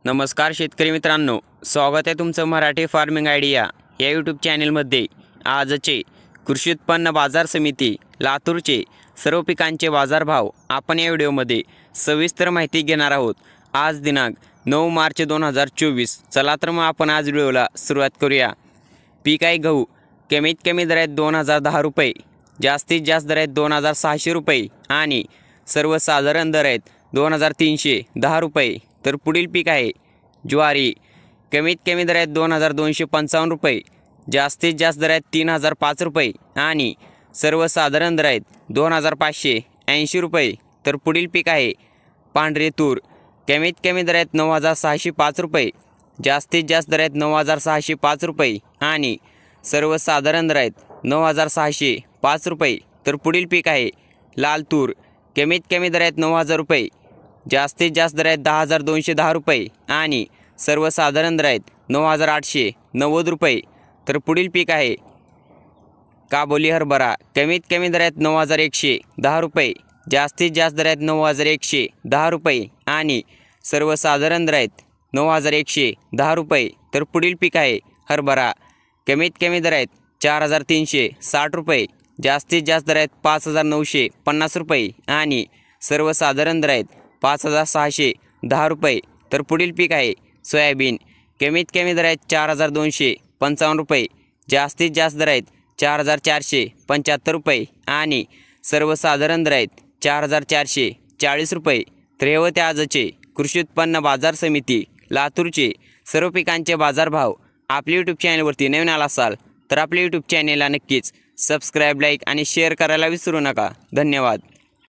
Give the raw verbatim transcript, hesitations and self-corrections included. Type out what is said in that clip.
नमस्कार शेतकरी मित्रांनो, स्वागत आहे तुमचं मराठी फार्मिंग आयडिया या यूट्यूब चॅनलमध्ये। आजचे कृषी उत्पन्न बाजार समिती लातूरचे सर्व पिकांचे बाजारभाव आपण या व्हिडिओमध्ये सविस्तर माहिती घेणार आहोत। आज दिनांक नऊ मार्च दोन हजार चोवीस। चला तर मग आपण आज व्हिडिओला सुरुवात करूया। पीक आहे गहू, कमीत कमी दर आहेत दोन हजार दहा रुपये, जास्तीत जास्त दर आहेत दोन हजार सहाशे रुपये आणि सर्वसाधारण दर आहेत दोन हजार तीनशे दहा रुपये। तर पुढील पीक आहे ज्वारी, कमीत कमी दर आहेत दोन हजार दोनशे पंचावन्न रुपये, जास्तीत जास्त दर आहेत तीन हजार पाच रुपये आणि सर्वसाधारण दर आहेत दोन हजार पाचशे ऐंशी रुपये। तर पुढील पीक आहे पांढरे तूर, कमीत कमी दर आहेत नऊ हजार सहाशे पाच रुपये, जास्तीत जास्त दर आहेत नऊ हजार सहाशे पाच रुपये आणि सर्वसाधारण दर आहेत नऊ हजार सहाशे पाच रुपये। तर पुढील पीक आहे लाल तूर, कमीत कमी दर आहेत नऊ हजार रुपये, जास्तीत जास्त दर आहेत दहा हजार दोनशे दहा रुपये आणि सर्वसाधारण दर आहेत नऊ हजार आठशे नव्वद रुपये। तर पुढील पीक आहे काबोली हरभरा, कमीत कमी दर आहेत नऊ हजार एकशे दहा रुपये, जास्तीत जास्त दर आहेत नऊ हजार एकशे दहा रुपये आणि सर्वसाधारण दर आहेत नऊ हजार एकशे दहा रुपये। तर पुढील पीक आहे हरभरा, कमीत कमी दर आहेत चार हजार तीनशे साठ रुपये, जास्तीत जास्त दर आहेत पाच हजार नऊशे पन्नास रुपये आणि सर्वसाधारण दर आहेत पाच हजार सहाशे दहा रुपये। तर पुढील पीक आहे सोयाबीन, कमीत कमी दर आहेत चार हजार दोनशे पंचावन्न रुपये, जास्तीत जास्त दर आहेत चार हजार चारशे पंच्याहत्तर रुपये आणि सर्वसाधारण दर आहेत चार हजार चारशे चाळीस रुपये। तर हे होते आजचे कृषी उत्पन्न बाजार समिती लातूरचे सर्व पिकांचे बाजारभाव। आपल्या यूट्यूब चॅनलवरती नवीन आला असाल तर आपल्या यूट्यूब चॅनलला नक्कीच सबस्क्राईब, लाईक आणि शेअर करायला विसरू नका। धन्यवाद।